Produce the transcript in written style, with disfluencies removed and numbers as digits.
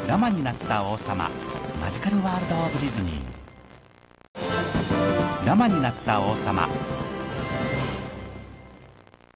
ラマになった王様マジカルワールド・オブ・ディズニー。ラマになった王様